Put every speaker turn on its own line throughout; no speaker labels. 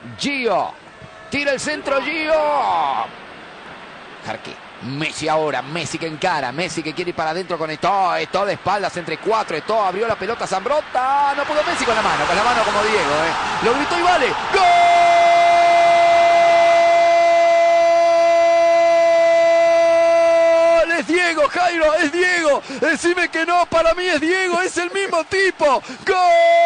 Gio. Tira el centro, Gio. Jarque. Messi ahora, Messi que encara, Messi que quiere ir para adentro con Eto'o, Eto'o de espaldas entre cuatro, Eto'o abrió la pelota, Zambrotta, no pudo Messi con la mano como Diego, lo gritó y vale, ¡gol! Es Diego, Jairo, es Diego, decime que no, para mí es Diego, es el mismo tipo, ¡gol!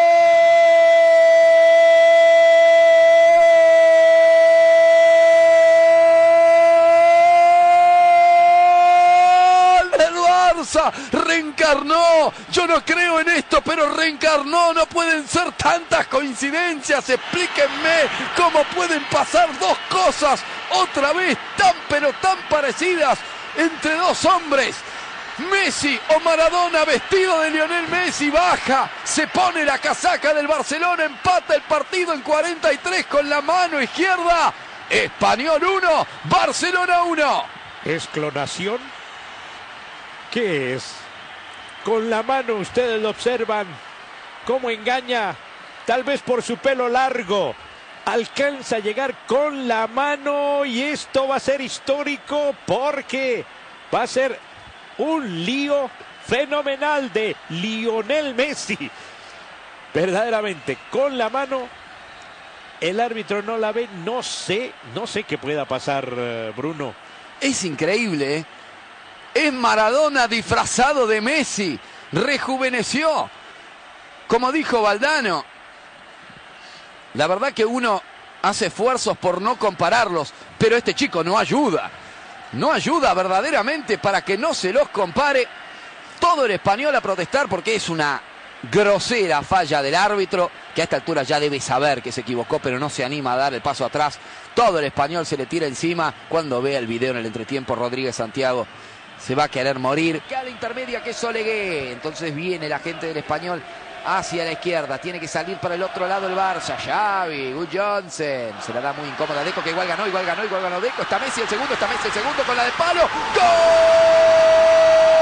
Reencarnó, yo no creo en esto, pero reencarnó, no pueden ser tantas coincidencias, explíquenme cómo pueden pasar dos cosas otra vez tan pero tan parecidas entre dos hombres. Messi o Maradona vestido de Lionel Messi baja, se pone la casaca del Barcelona, empata el partido en 43 con la mano izquierda. Español 1, Barcelona 1.
¿Es clonación? ¿Qué es? Con la mano ustedes lo observan. Cómo engaña. Tal vez por su pelo largo. Alcanza a llegar con la mano. Y esto va a ser histórico. Porque va a ser un lío fenomenal de Lionel Messi. Verdaderamente, con la mano. El árbitro no la ve. No sé qué pueda pasar, Bruno.
Es increíble, ¿eh? Es Maradona disfrazado de Messi. Rejuveneció. Como dijo Valdano. La verdad que uno hace esfuerzos por no compararlos. Pero este chico no ayuda. No ayuda verdaderamente para que no se los compare. Todo el Español a protestar porque es una grosera falla del árbitro. Que a esta altura ya debe saber que se equivocó, pero no se anima a dar el paso atrás. Todo el Español se le tira encima. Cuando vea el video en el entretiempo, Rodríguez Santiago se va a querer morir. Que a la intermedia que es Olegué. Entonces viene la gente del Español hacia la izquierda. Tiene que salir para el otro lado el Barça. Xavi, Good Johnson. Se la da muy incómoda a Deco, que igual ganó Deco. Está Messi el segundo, con la de palo. ¡Gol!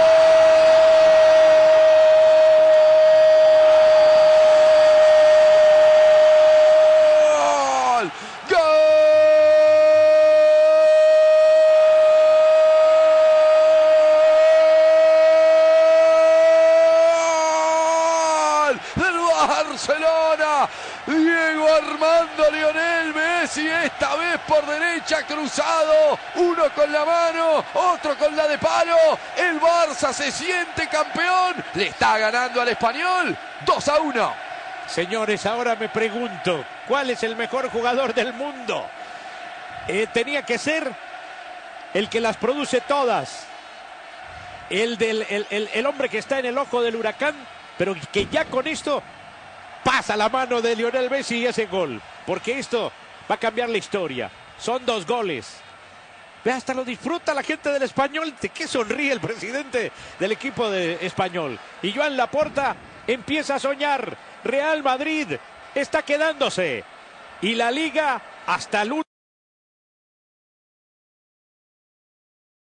Barcelona, Diego Armando Lionel Messi, esta vez por derecha cruzado, uno con la mano, otro con la de palo, el Barça se siente campeón, le está ganando al Español, 2-1.
Señores, ahora me pregunto, ¿cuál es el mejor jugador del mundo? Tenía que ser el que las produce todas, el hombre que está en el ojo del huracán, pero que ya con esto pasa la mano de Lionel Messi y ese gol. Porque esto va a cambiar la historia. Son 2 goles. Ve, hasta lo disfruta la gente del Español. ¿De qué sonríe el presidente del equipo de Español? Y Joan Laporta empieza a soñar. Real Madrid está quedándose. Y la Liga hasta el